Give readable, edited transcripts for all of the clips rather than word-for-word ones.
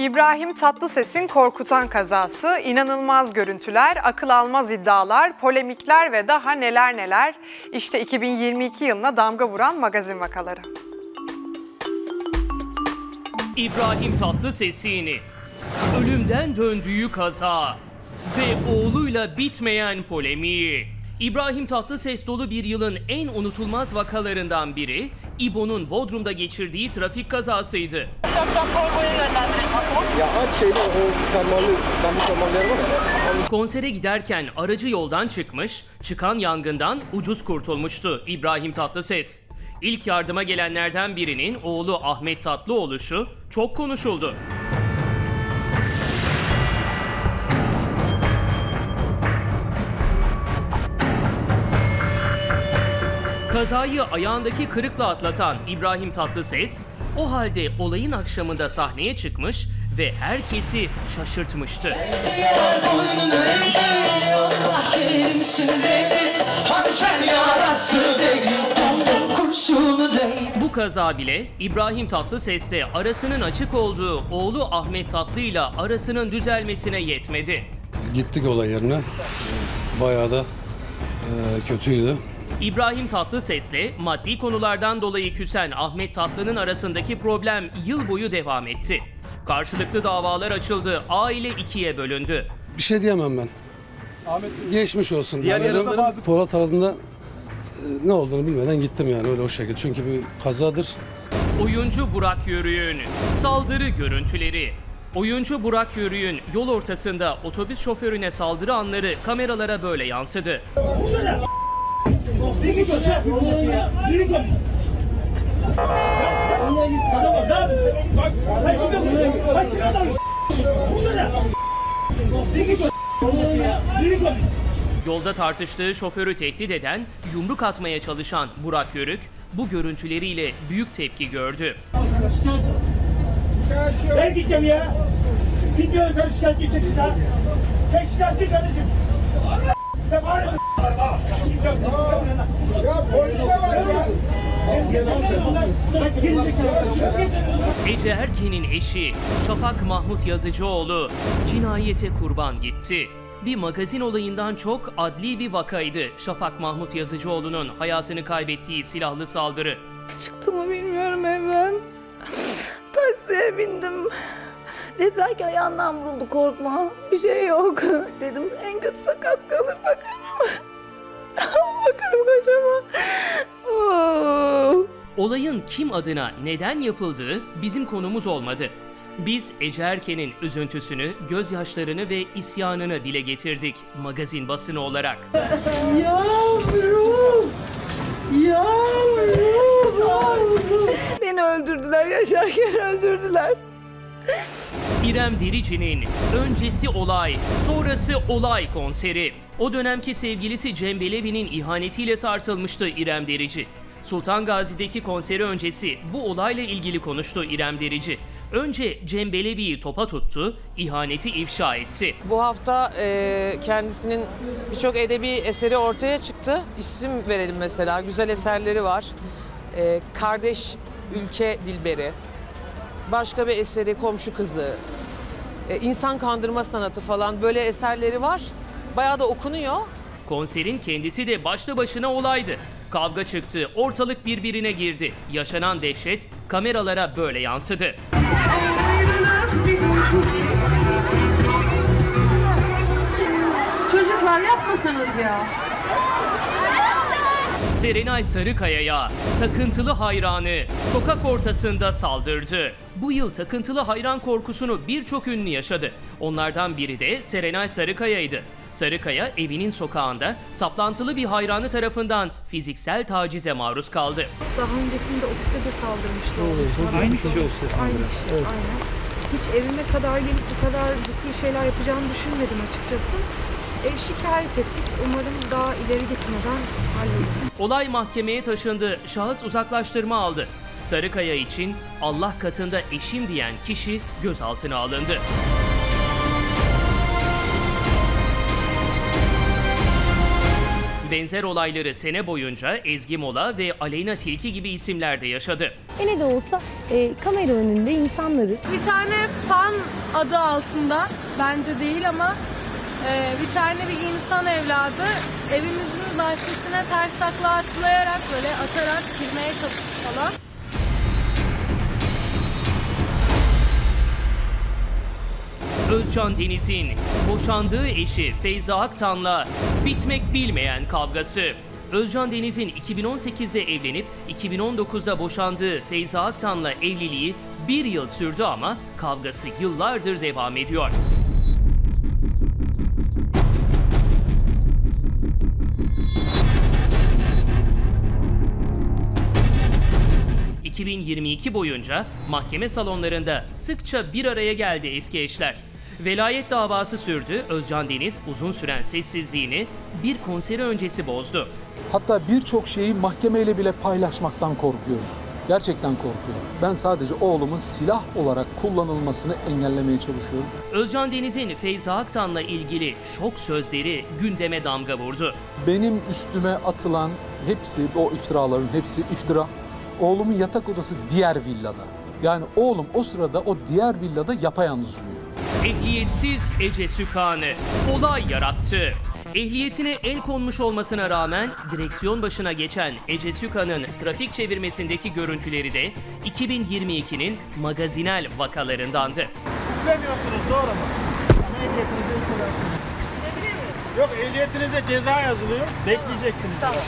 İbrahim Tatlıses'in korkutan kazası, inanılmaz görüntüler, akıl almaz iddialar, polemikler ve daha neler neler. İşte 2022 yılına damga vuran magazin vakaları. İbrahim Tatlıses'in ölümden döndüğü kaza ve oğluyla bitmeyen polemiği. İbrahim Tatlıses dolu bir yılın en unutulmaz vakalarından biri, İbo'nun Bodrum'da geçirdiği trafik kazasıydı. Ya aç şeyle o termalleri var ya. Konsere giderken aracı yoldan çıkmış, çıkan yangından ucuz kurtulmuştu İbrahim Tatlıses. İlk yardıma gelenlerden birinin oğlu Ahmet Tatlıoğlu çok konuşuldu. Kazayı ayağındaki kırıkla atlatan İbrahim Tatlıses, o halde olayın akşamında sahneye çıkmış ve herkesi şaşırtmıştı. Bu kaza bile İbrahim Tatlıses'le arasının açık olduğu oğlu Ahmet Tatlı'yla arasının düzelmesine yetmedi. Gittik olay yerine, bayağı da kötüydü. İbrahim Tatlıses'le maddi konulardan dolayı küsen Ahmet Tatlı'nın arasındaki problem yıl boyu devam etti. Karşılıklı davalar açıldı, aile ikiye bölündü. Bir şey diyemem ben. Geçmiş olsun. Diğer yanında bazı... Polat aradığında ne olduğunu bilmeden gittim yani öyle o şekilde. Çünkü bir kazadır. Oyuncu Burak Yörük'ün saldırı görüntüleri. Oyuncu Burak Yörük'ün yol ortasında otobüs şoförüne saldırı anları kameralara böyle yansıdı. Yolda tartıştığı şoförü tehdit eden, yumruk atmaya çalışan Burak Yörük bu görüntüleriyle büyük tepki gördü. Ben gideceğim ya. Gitmiyorum karı şikayetçi edeceksin ha. Tek şikayetçi kardeşim. Ya bari Ece Erken'in eşi Şafak Mahmut Yazıcıoğlu cinayete kurban gitti. Bir magazin olayından çok adli bir vakaydı Şafak Mahmut Yazıcıoğlu'nun hayatını kaybettiği silahlı saldırı. Çıktığımı bilmiyorum evden. Taksiye bindim. Dediler ki ayağından vuruldu, korkma. Bir şey yok. Dedim en kötü sakat kalır bakarım. Bakarım kocama. Olayın kim adına neden yapıldığı bizim konumuz olmadı. Biz Ece Erken'in üzüntüsünü, gözyaşlarını ve isyanını dile getirdik magazin basını olarak. Yavrum! Yavrum! Beni öldürdüler, yaşarken öldürdüler. İrem Derici'nin öncesi olay, sonrası olay konseri. O dönemki sevgilisi Cem Belevi'nin ihanetiyle sarsılmıştı İrem Derici. Sultan Gazi'deki konseri öncesi bu olayla ilgili konuştu İrem Derici. Önce Cem Belevi'yi topa tuttu, ihaneti ifşa etti. Bu hafta kendisinin birçok edebi eseri ortaya çıktı. İsim verelim mesela, güzel eserleri var. Kardeş Ülke Dilberi, başka bir eseri Komşu Kızı, İnsan Kandırma Sanatı falan böyle eserleri var. Bayağı da okunuyor. Konserin kendisi de başlı başına olaydı. Kavga çıktı, ortalık birbirine girdi. Yaşanan dehşet kameralara böyle yansıdı. Çocuklar yapmasanız ya. Serenay Sarıkaya'ya takıntılı hayranı sokak ortasında saldırdı. Bu yıl takıntılı hayran korkusunu birçok ünlü yaşadı. Onlardan biri de Serenay Sarıkaya'ydı. Sarıkaya evinin sokağında saplantılı bir hayranı tarafından fiziksel tacize maruz kaldı. Daha öncesinde ofise de saldırmıştı. Aynı kişi ofise. Aynı kişi, evet. Aynen. Hiç evime kadar gelip bu kadar ciddi şeyler yapacağını düşünmedim açıkçası. Şikayet ettik. Umarım daha ileri gitmeden hallolur. Olay mahkemeye taşındı. Şahıs uzaklaştırma aldı. Sarıkaya için Allah katında eşim diyen kişi gözaltına alındı. Benzer olayları sene boyunca Ezgi Mola ve Aleyna Tilki gibi isimler de yaşadı. Ne de olsa kamera önünde insanlarız. Bir tane fan adı altında, bence değil ama bir tane bir insan evladı evimizin bahçesine ters takla atlayarak, böyle atarak girmeye çalıştı falan. Özcan Deniz'in boşandığı eşi Feyza Aktan'la bitmek bilmeyen kavgası. Özcan Deniz'in 2018'de evlenip 2019'da boşandığı Feyza Aktan'la evliliği 1 yıl sürdü ama kavgası yıllardır devam ediyor. ...2022 boyunca mahkeme salonlarında sıkça bir araya geldi eski eşler. Velayet davası sürdü, Özcan Deniz uzun süren sessizliğini bir konseri öncesi bozdu. Hatta birçok şeyi mahkemeyle bile paylaşmaktan korkuyorum. Gerçekten korkuyorum. Ben sadece oğlumun silah olarak kullanılmasını engellemeye çalışıyorum. Özcan Deniz'in Feyza Aktan'la ilgili şok sözleri gündeme damga vurdu. Benim üstüme atılan hepsi, o iftiraların hepsi iftira. Oğlumun yatak odası diğer villada. Yani oğlum o sırada o diğer villada yapayalnız uyuyor. Ehliyetsiz Ece Sükan'ı olay yarattı. Ehliyetine el konmuş olmasına rağmen direksiyon başına geçen Ece Sükan'ın trafik çevirmesindeki görüntüleri de 2022'nin magazinel vakalarındandı. Bilemiyorsunuz, doğru mu? Ehliyetinize Yok, ehliyetinize ceza yazılıyor. Bekleyeceksiniz. Tamam.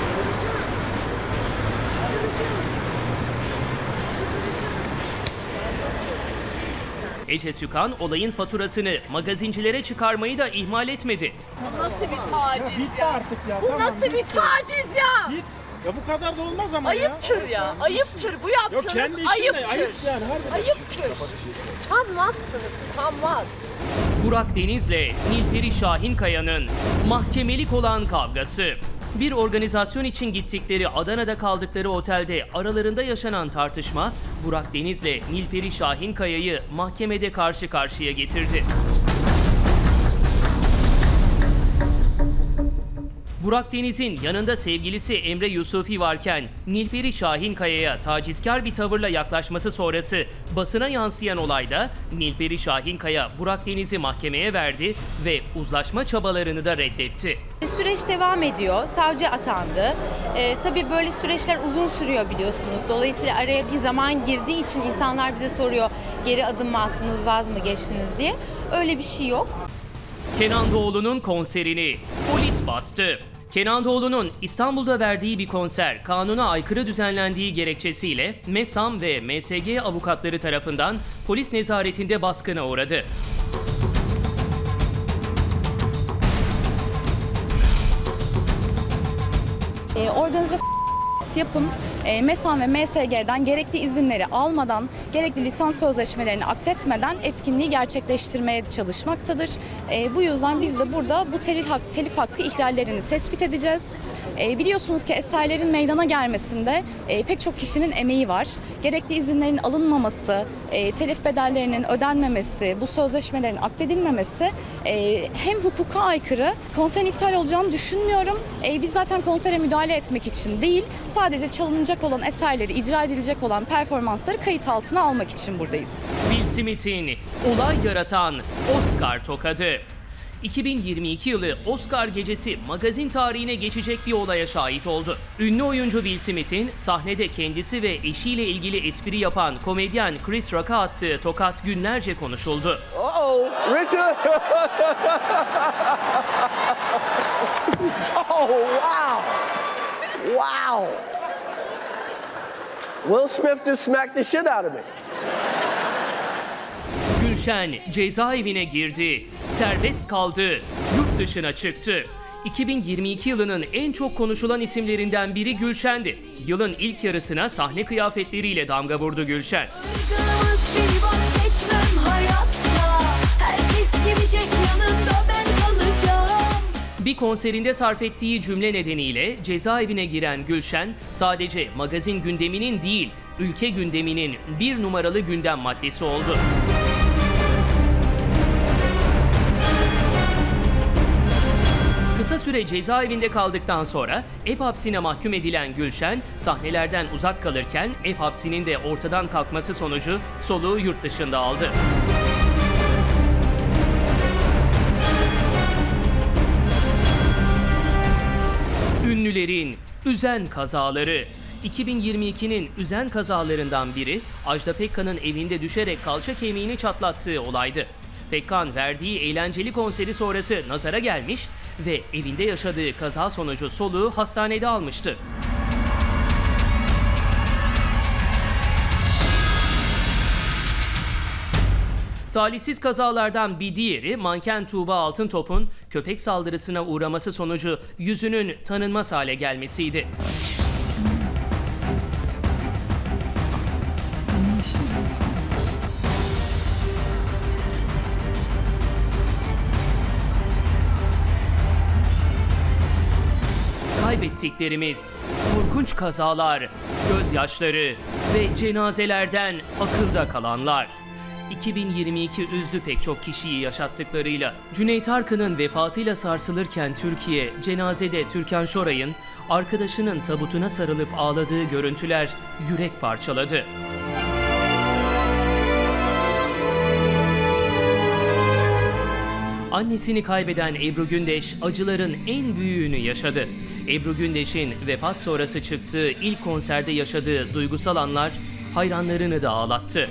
Ece Sükan olayın faturasını magazincilere çıkarmayı da ihmal etmedi. Bu nasıl bir taciz Bitti ya? artık ya. Bu Tamam, nasıl bir bitti. taciz ya? Ya bu kadar da olmaz ama ya. Ayıptır ya. Ayıptır. Bu Yok, yaptığınız kendi işinde ayıptır. ayıp yani. Harbiden. Ayıptır. Utanmazsınız. Utanmaz. Burak Deniz'le Nilperi Şahinkaya'nın mahkemelik olan kavgası. Bir organizasyon için gittikleri Adana'da kaldıkları otelde aralarında yaşanan tartışma Burak Deniz'le Nilperi Şahinkaya'yı mahkemede karşı karşıya getirdi. Burak Deniz'in yanında sevgilisi Emre Yusufi varken Nilperi Şahinkaya'ya tacizkar bir tavırla yaklaşması sonrası basına yansıyan olayda Nilperi Şahinkaya Burak Deniz'i mahkemeye verdi ve uzlaşma çabalarını da reddetti. Süreç devam ediyor. Savcı atandı. Tabii böyle süreçler uzun sürüyor biliyorsunuz. Dolayısıyla araya bir zaman girdiği için insanlar bize soruyor, geri adım mı attınız, vaz mı geçtiniz diye. Öyle bir şey yok. Kenan Doğulu'nun konserini polis bastı. Kenan Doğulu'nun İstanbul'da verdiği bir konser kanuna aykırı düzenlendiği gerekçesiyle MESAM ve MSG avukatları tarafından polis nezaretinde baskına uğradı. Organize yapım MESAM ve MSG'den gerekli izinleri almadan, gerekli lisans sözleşmelerini akdetmeden etkinliği gerçekleştirmeye çalışmaktadır. Bu yüzden biz de burada bu telif hakkı ihlallerini tespit edeceğiz. Biliyorsunuz ki eserlerin meydana gelmesinde pek çok kişinin emeği var. Gerekli izinlerin alınmaması, telif bedellerinin ödenmemesi, bu sözleşmelerin akdedilmemesi hem hukuka aykırı, konserin iptal olacağını düşünmüyorum. Biz zaten konsere müdahale etmek için değil, sadece çalınacak olan eserleri, icra edilecek olan performansları kayıt altına almak için buradayız. Will Smith'in olay yaratan Oscar tokadı. 2022 yılı Oscar gecesi magazin tarihine geçecek bir olaya şahit oldu. Ünlü oyuncu Will Smith'in sahnede kendisi ve eşiyle ilgili espri yapan komedyen Chris Rock'a attığı tokat günlerce konuşuldu. Oh, Richard! Oh, wow! Wow! Will Smith just smacked the shit out of me. Gülşen cezaevine girdi, serbest kaldı, yurt dışına çıktı. 2022 yılının en çok konuşulan isimlerinden biri Gülşen'di. Yılın ilk yarısına sahne kıyafetleriyle damga vurdu Gülşen. Bir konserinde sarf ettiği cümle nedeniyle cezaevine giren Gülşen sadece magazin gündeminin değil, ülke gündeminin bir numaralı gündem maddesi oldu. Kısa süre cezaevinde kaldıktan sonra ev hapsine mahkum edilen Gülşen, sahnelerden uzak kalırken ev hapsinin de ortadan kalkması sonucu soluğu yurt dışında aldı. Ünlülerin üzen kazaları. 2022'nin üzen kazalarından biri Ajda Pekkan'ın evinde düşerek kalça kemiğini çatlattığı olaydı. Pekkan verdiği eğlenceli konseri sonrası nazara gelmiş ve evinde yaşadığı kaza sonucu soluğu hastanede almıştı. Talihsiz kazalardan bir diğeri manken Tuğba Altıntop'un köpek saldırısına uğraması sonucu yüzünün tanınmaz hale gelmesiydi. Kaybettiklerimiz, korkunç kazalar, gözyaşları ve cenazelerden akılda kalanlar. 2022 üzdü pek çok kişiyi yaşattıklarıyla. Cüneyt Arkın'ın vefatıyla sarsılırken Türkiye, cenazede Türkan Şoray'ın arkadaşının tabutuna sarılıp ağladığı görüntüler yürek parçaladı. Annesini kaybeden Ebru Gündeş acıların en büyüğünü yaşadı. Ebru Gündeş'in vefat sonrası çıktığı ilk konserde yaşadığı duygusal anlar hayranlarını da ağlattı.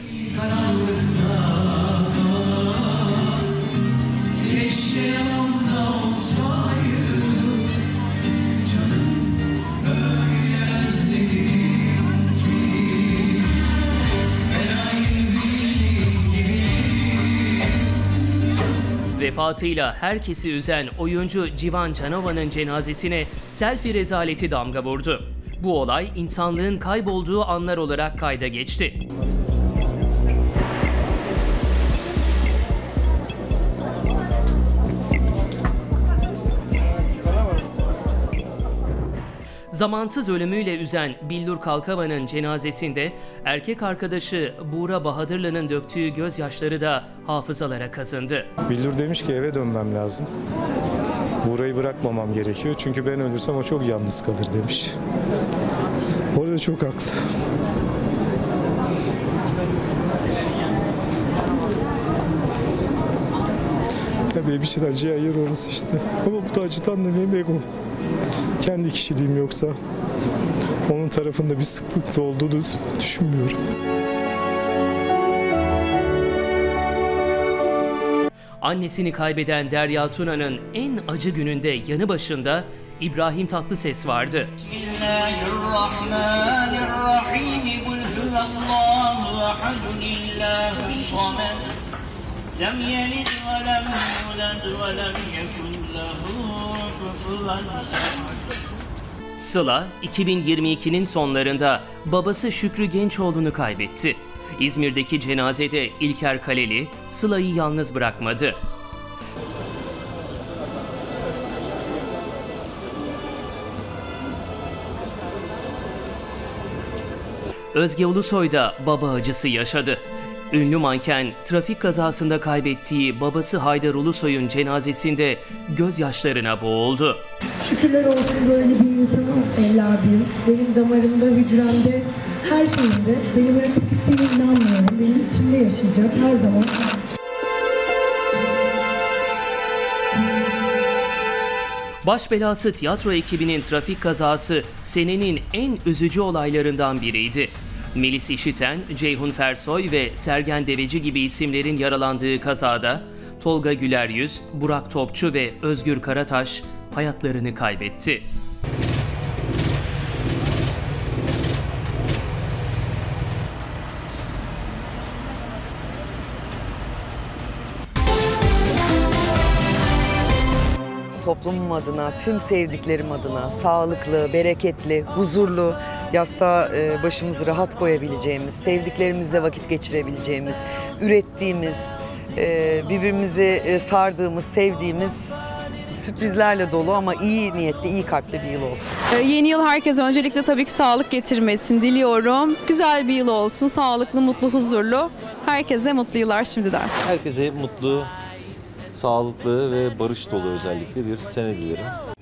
Vefatıyla herkesi üzen oyuncu Civan Canova'nın cenazesine selfie rezaleti damga vurdu. Bu olay insanlığın kaybolduğu anlar olarak kayda geçti. Zamansız ölümüyle üzen Billur Kalkava'nın cenazesinde erkek arkadaşı Buğra Bahadırlı'nın döktüğü gözyaşları da hafızalara kazındı. Billur demiş ki eve dönmem lazım. Buğra'yı bırakmamam gerekiyor çünkü ben ölürsem o çok yalnız kalır demiş. Orada çok haklı. Tabii bir şeyden ciğer orası işte. Ama bu da acıtan da benim egom. Kendi kişiliğim yoksa onun tarafında bir sıkıntı olduğunu düşünmüyorum. Annesini kaybeden Derya Tuna'nın en acı gününde yanı başında İbrahim Tatlıses vardı. Bismillahirrahmanirrahim. Kul huvallahu ehadun illahus-samed. Lem yelid ve lem yulad ve lem yekun lehu kufuven ehad. Sıla, 2022'nin sonlarında babası Şükrü Gençoğlu'nu kaybetti. İzmir'deki cenazede İlker Kaleli, Sıla'yı yalnız bırakmadı. Özge Ulusoy da baba acısı yaşadı. Ünlü manken trafik kazasında kaybettiği babası Haydar Ulusoy'un cenazesinde gözyaşlarına boğuldu. Şükürler olsun böyle bir insanın evladıyım. Benim damarımda, hücremde, her şeyimde. Beni bırakıp gittiğine inanmıyorum. Benim içimde yaşayacak her zaman. Baş belası tiyatro ekibinin trafik kazası senenin en üzücü olaylarından biriydi. Melis İşiten, Ceyhun Fersoy ve Sergen Deveci gibi isimlerin yaralandığı kazada Tolga Güleryüz, Burak Topçu ve Özgür Karataş hayatlarını kaybetti. Toplumum adına, tüm sevdiklerim adına sağlıklı, bereketli, huzurlu, yastığa başımızı rahat koyabileceğimiz, sevdiklerimizle vakit geçirebileceğimiz, ürettiğimiz, birbirimizi sardığımız, sevdiğimiz, sürprizlerle dolu ama iyi niyetli, iyi kalpli bir yıl olsun. Yeni yıl herkese öncelikle tabii ki sağlık getirmesini diliyorum. Güzel bir yıl olsun, sağlıklı, mutlu, huzurlu. Herkese mutlu yıllar şimdiden. Herkese mutlu, sağlıklı ve barış dolu özellikle bir sene dilerim.